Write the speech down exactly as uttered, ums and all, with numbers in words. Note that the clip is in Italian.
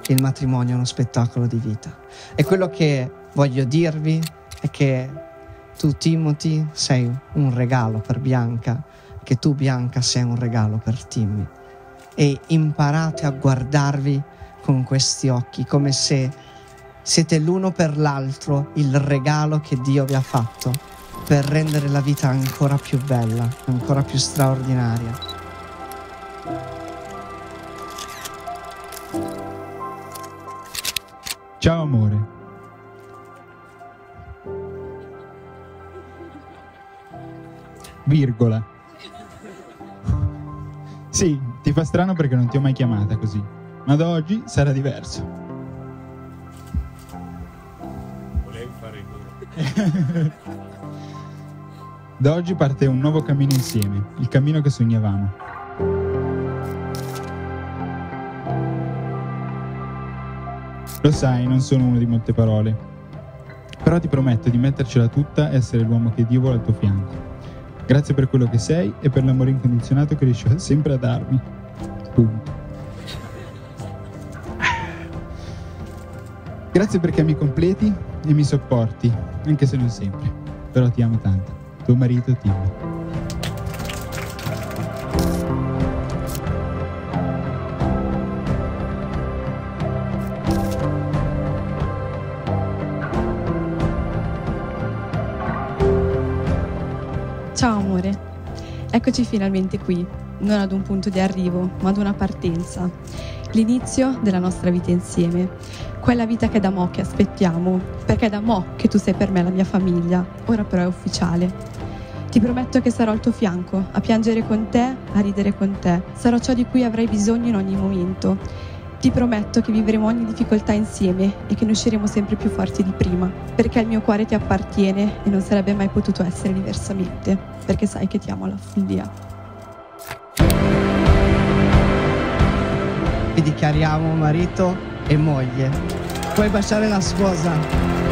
che il matrimonio è uno spettacolo di vita. E quello che voglio dirvi è che tu, Timothy, sei un regalo per Bianca, che tu, Bianca, sei un regalo per Timmy. E imparate a guardarvi con questi occhi, come se siete l'uno per l'altro il regalo che Dio vi ha fatto per rendere la vita ancora più bella, ancora più straordinaria. Ciao amore. Virgola. Sì, ti fa strano perché non ti ho mai chiamata così, ma da oggi sarà diverso. Volevo fare il muro. Da oggi parte un nuovo cammino insieme, il cammino che sognavamo. Lo sai, non sono uno di molte parole, però ti prometto di mettercela tutta e essere l'uomo che Dio vuole al tuo fianco. Grazie per quello che sei e per l'amore incondizionato che riesci sempre a darmi. Punto. Grazie perché mi completi e mi sopporti, anche se non sempre. Però ti amo tanto. Tuo marito Timmy. Ciao amore, eccoci finalmente qui, non ad un punto di arrivo, ma ad una partenza. L'inizio della nostra vita insieme, quella vita che è da mo' che aspettiamo, perché è da mo' che tu sei per me la mia famiglia, ora però è ufficiale. Ti prometto che sarò al tuo fianco, a piangere con te, a ridere con te, sarò ciò di cui avrai bisogno in ogni momento. Ti prometto che vivremo ogni difficoltà insieme e che ne usciremo sempre più forti di prima, perché il mio cuore ti appartiene e non sarebbe mai potuto essere diversamente, perché sai che ti amo alla follia. Vi dichiariamo marito e moglie. Puoi baciare la sposa.